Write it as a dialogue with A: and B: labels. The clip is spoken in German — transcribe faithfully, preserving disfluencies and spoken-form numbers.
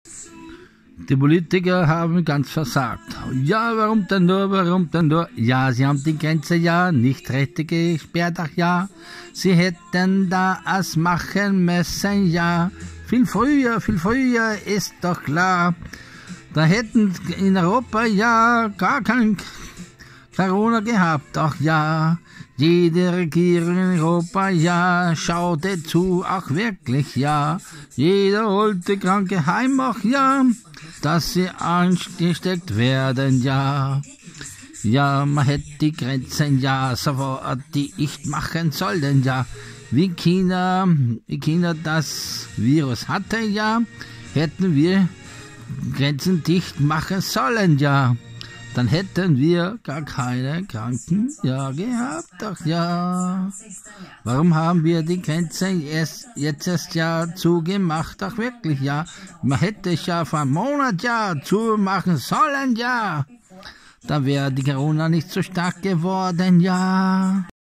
A: Die Politiker haben ganz versagt. Ja, warum denn nur, warum denn nur? Ja, sie haben die Grenze ja nicht richtig gesperrt, ach ja. Sie hätten da es machen müssen, ja. Viel früher, viel früher, ist doch klar. Da hätten in Europa ja gar kein Corona gehabt, ach ja. Jede Regierung in Europa, ja, schaute zu, ach wirklich, ja. Jeder holte Kranke heim, ach ja, dass sie angesteckt werden, ja. Ja, man hätte die Grenzen, ja, sofort dicht machen sollen, ja. Wie China, wie China das Virus hatte, ja, hätten wir Grenzen dicht machen sollen, ja. Dann hätten wir gar keine Kranken, ja, gehabt, doch ja. Warum haben wir die Grenzen erst, jetzt erst ja zugemacht, doch wirklich, ja. Man hätte es ja vor einem Monat, ja, zumachen sollen, ja. Da wäre die Corona nicht so stark geworden, ja.